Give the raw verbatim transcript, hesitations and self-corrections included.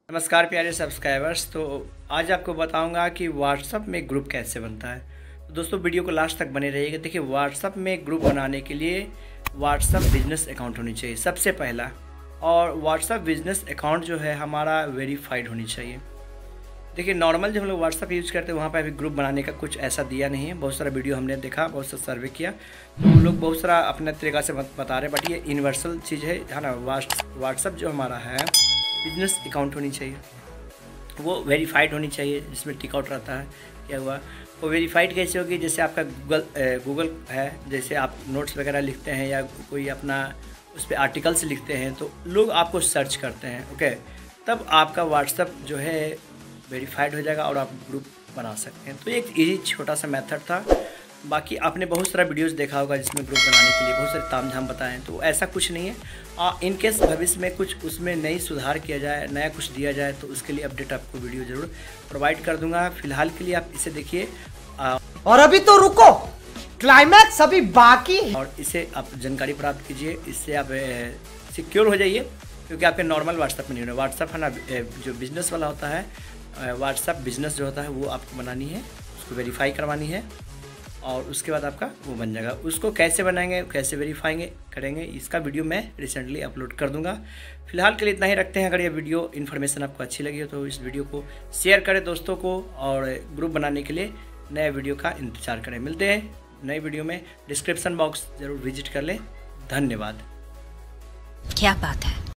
नमस्कार प्यारे सब्सक्राइबर्स। तो आज आपको बताऊंगा कि व्हाट्सअप में ग्रुप कैसे बनता है। तो दोस्तों वीडियो को लास्ट तक बने रहिएगा। देखिए, व्हाट्सअप में ग्रुप बनाने के लिए व्हाट्सअप बिजनेस अकाउंट होनी चाहिए सबसे पहला, और व्हाट्सअप बिजनेस अकाउंट जो है हमारा वेरीफाइड होनी चाहिए। देखिए, नॉर्मल जो हम लोग व्हाट्सअप यूज़ करते हैं वहाँ पर अभी ग्रुप बनाने का कुछ ऐसा दिया नहीं है। बहुत सारा वीडियो हमने देखा, बहुत सा सर्वे किया, तो हम लोग बहुत सारा अपने तरीक़ा से बता रहे हैं, बट ये यूनिवर्सल चीज़ है है ना। व्हाट्सअप जो हमारा है बिजनेस अकाउंट होनी चाहिए, वो वेरीफाइड होनी चाहिए, जिसमें टिक आउट रहता है क्या हुआ। वो वेरीफाइड कैसे होगी? जैसे आपका गूगल गूगल है, जैसे आप नोट्स वगैरह लिखते हैं या कोई अपना उस पर आर्टिकल्स लिखते हैं तो लोग आपको सर्च करते हैं, ओके, तब आपका व्हाट्सअप जो है वेरीफाइड हो जाएगा और आप ग्रुप बना सकते हैं। तो एक यही छोटा सा मेथड था। बाकी आपने बहुत सारा वीडियोस देखा होगा जिसमें ग्रुप बनाने के लिए बहुत सारे तामझाम बताए हैं, तो ऐसा कुछ नहीं है। इन केस भविष्य में कुछ उसमें नई सुधार किया जाए, नया कुछ दिया जाए, तो उसके लिए अपडेट आपको वीडियो ज़रूर प्रोवाइड कर दूंगा। फिलहाल के लिए आप इसे देखिए और अभी तो रुको, क्लाइमैक्स अभी बाकी है, और इसे आप जानकारी प्राप्त कीजिए। इससे आप सिक्योर हो जाइए, क्योंकि आपके नॉर्मल व्हाट्सअप में नहीं होना। व्हाट्सअप है ना, जो बिजनेस वाला होता है, व्हाट्सअप बिजनेस जो होता है वो आपको बनानी है, उसको वेरीफाई करवानी है, और उसके बाद आपका वो बन जाएगा। उसको कैसे बनाएंगे, कैसे वेरीफाइंगे करेंगे, इसका वीडियो मैं रिसेंटली अपलोड कर दूंगा। फिलहाल के लिए इतना ही रखते हैं। अगर ये वीडियो इन्फॉर्मेशन आपको अच्छी लगी हो तो इस वीडियो को शेयर करें दोस्तों को, और ग्रुप बनाने के लिए नए वीडियो का इंतजार करें। मिलते हैं नए वीडियो में। डिस्क्रिप्शन बॉक्स ज़रूर विजिट कर लें। धन्यवाद। क्या बात है।